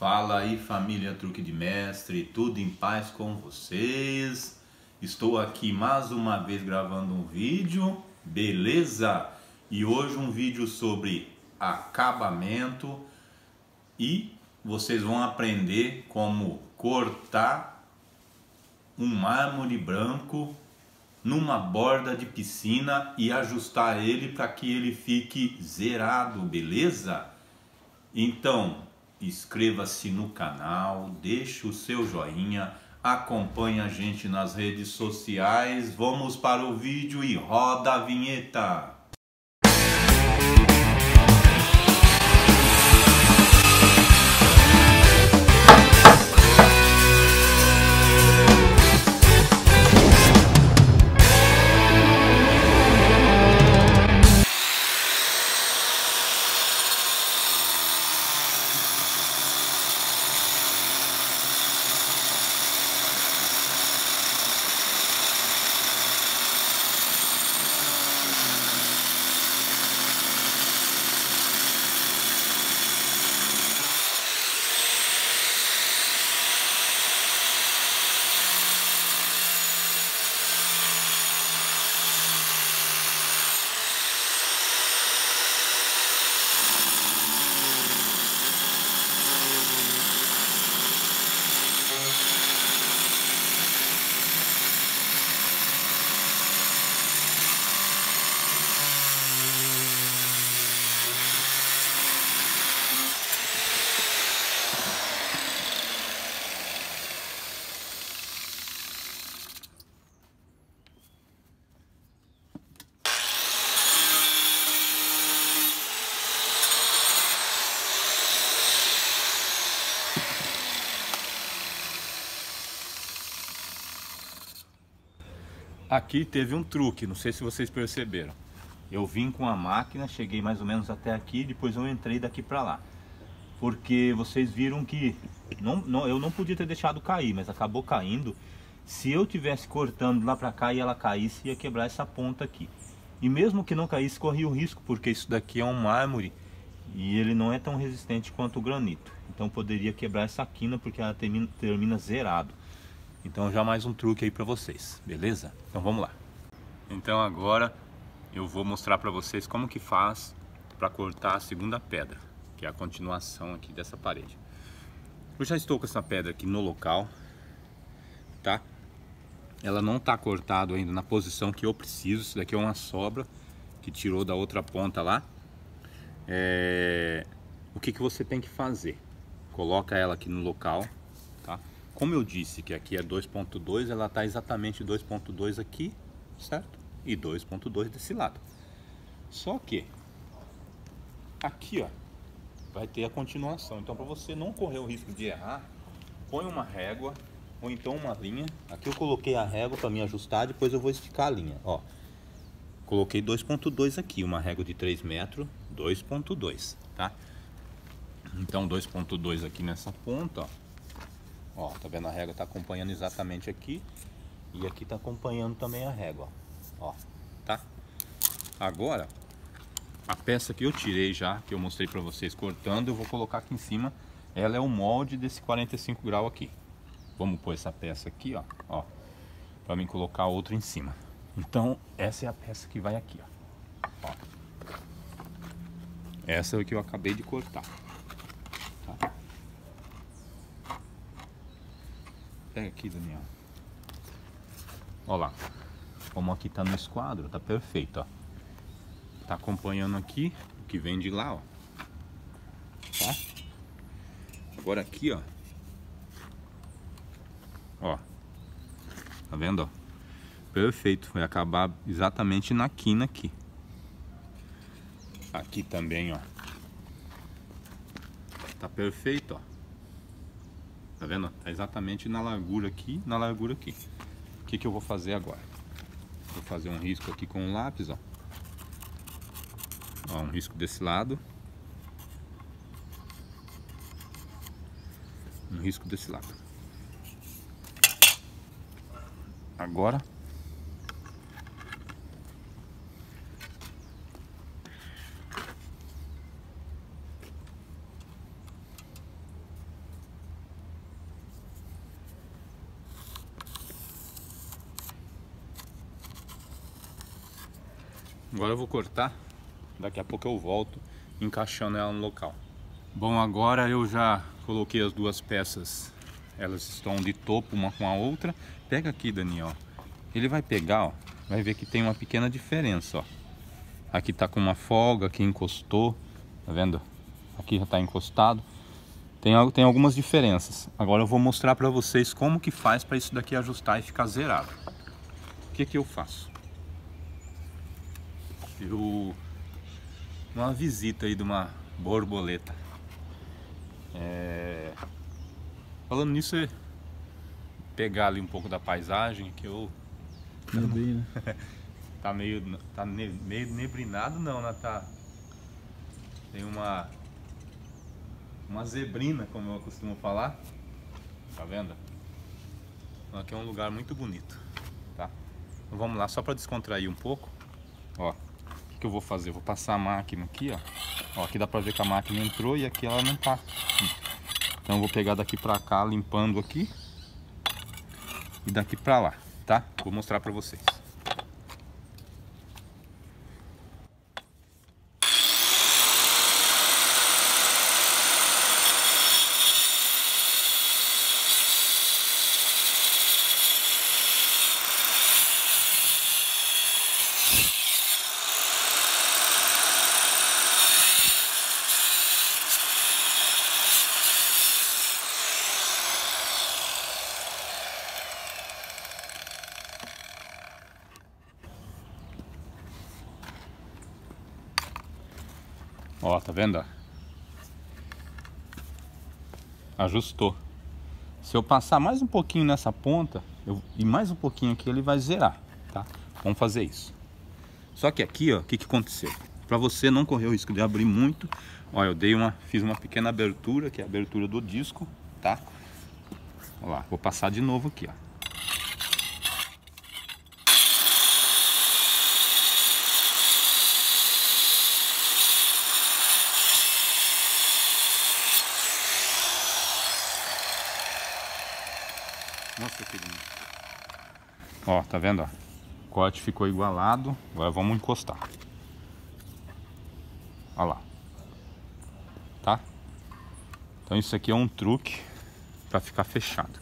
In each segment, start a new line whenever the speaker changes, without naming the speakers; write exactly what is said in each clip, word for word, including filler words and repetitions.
Fala aí, família Truque de Mestre, tudo em paz com vocês? Estou aqui mais uma vez gravando um vídeo, beleza? E hoje um vídeo sobre acabamento e vocês vão aprender como cortar um mármore branco numa borda de piscina e ajustar ele para que ele fique zerado, beleza? Então, inscreva-se no canal, deixe o seu joinha, acompanhe a gente nas redes sociais. Vamos para o vídeo e roda a vinheta. Aqui teve um truque, não sei se vocês perceberam. Eu vim com a máquina, cheguei mais ou menos até aqui, depois eu entrei daqui para lá. Porque vocês viram que não, não, eu não podia ter deixado cair, mas acabou caindo. Se eu tivesse cortando lá para cá e ela caísse, ia quebrar essa ponta aqui. E mesmo que não caísse, corria o risco, porque isso daqui é um mármore e ele não é tão resistente quanto o granito. Então poderia quebrar essa quina porque ela termina, termina zerado. Então já mais um truque aí para vocês, beleza? Então vamos lá. Então agora eu vou mostrar para vocês como que faz para cortar a segunda pedra, que é a continuação aqui dessa parede. Eu já estou com essa pedra aqui no local, tá? Ela não está cortada ainda na posição que eu preciso. Isso daqui é uma sobra que tirou da outra ponta lá. É... O que que você tem que fazer? Coloca ela aqui no local, tá? Como eu disse que aqui é dois ponto dois, ela está exatamente dois ponto dois aqui, certo? E dois ponto dois desse lado. Só que aqui, ó, vai ter a continuação. Então, para você não correr o risco de errar, põe uma régua ou então uma linha. Aqui eu coloquei a régua para me ajustar, depois eu vou esticar a linha, ó. Coloquei dois ponto dois aqui, uma régua de três metros, dois ponto dois, tá? Então, dois ponto dois aqui nessa ponta, ó. Ó, tá vendo? A régua tá acompanhando exatamente aqui. E aqui tá acompanhando também a régua, ó. Tá? Agora, a peça que eu tirei já, que eu mostrei pra vocês cortando, eu vou colocar aqui em cima. Ela é o molde desse quarenta e cinco graus aqui. Vamos pôr essa peça aqui, ó, ó, pra mim colocar outra em cima. Então, essa é a peça que vai aqui, ó. Ó. Essa é o que eu acabei de cortar. Tá? Pega aqui, Daniel. Olha lá. Como aqui tá no esquadro, tá perfeito, ó. Tá acompanhando aqui o que vem de lá, ó. Tá? Agora aqui, ó. Ó. Tá vendo, ó? Perfeito. Vai acabar exatamente na quina aqui. Aqui também, ó. Tá perfeito, ó. Tá vendo? Tá exatamente na largura aqui, na largura aqui. O que que eu vou fazer agora? Vou fazer um risco aqui com um lápis, ó. Ó, um risco desse lado. Um risco desse lado. Agora Agora eu vou cortar, daqui a pouco eu volto encaixando ela no local. Bom, agora eu já coloquei as duas peças, elas estão de topo uma com a outra. Pega aqui, Daniel, ele vai pegar, ó, vai ver que tem uma pequena diferença, ó. Aqui tá com uma folga, aqui encostou, tá vendo? Aqui já tá encostado. Tem, tem algumas diferenças. Agora eu vou mostrar pra vocês como que faz para isso daqui ajustar e ficar zerado. O que que eu faço? Eu... uma visita aí de uma borboleta. É... Falando nisso, é pegar ali um pouco da paisagem que eu...
Tá bem, né?
Tá meio, tá ne, meio nebrinado não, né? Tá... Tem uma... uma zebrina, como eu costumo falar. Tá vendo? Então aqui é um lugar muito bonito, tá? Então vamos lá, só para descontrair um pouco. Ó, o que, que eu vou fazer? Eu vou passar a máquina aqui, ó. Ó, aqui dá pra ver que a máquina entrou e aqui ela não tá. Então eu vou pegar daqui pra cá, limpando aqui. E daqui pra lá, tá? Vou mostrar pra vocês. Ó, tá vendo? Ajustou. Se eu passar mais um pouquinho nessa ponta eu, e mais um pouquinho aqui, ele vai zerar, tá? Vamos fazer isso. Só que aqui, ó, o que que aconteceu? Para você não correr o risco de abrir muito, ó, eu dei uma, fiz uma pequena abertura, que é a abertura do disco, tá? Ó lá, vou passar de novo aqui, ó. Nossa, que lindo. Ó, tá vendo, ó? O corte ficou igualado. Agora vamos encostar. Ó lá. Tá? Então isso aqui é um truque para ficar fechado.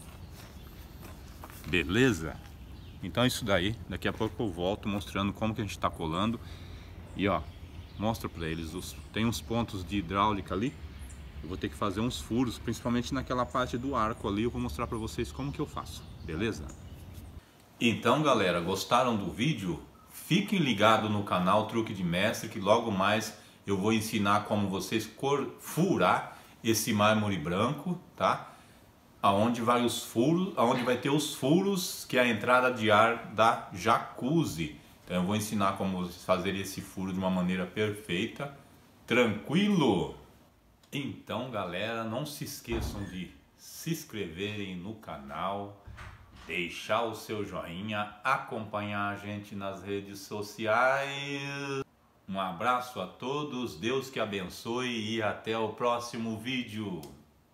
Beleza? Então é isso daí. Daqui a pouco eu volto mostrando como que a gente tá colando. E ó, mostra para eles. Os, tem uns pontos de hidráulica ali. Eu vou ter que fazer uns furos, principalmente naquela parte do arco ali. Eu vou mostrar para vocês como que eu faço, beleza? Então galera, gostaram do vídeo? Fiquem ligados no canal Truque de Mestre, que logo mais eu vou ensinar como vocês cor, furar esse mármore branco, tá? Aonde vai os furos, aonde vai ter os furos, que é a entrada de ar da jacuzzi. Então eu vou ensinar como vocês fazerem esse furo de uma maneira perfeita, tranquilo? Então galera, não se esqueçam de se inscreverem no canal, deixar o seu joinha, acompanhar a gente nas redes sociais. Um abraço a todos, Deus que abençoe e até o próximo vídeo.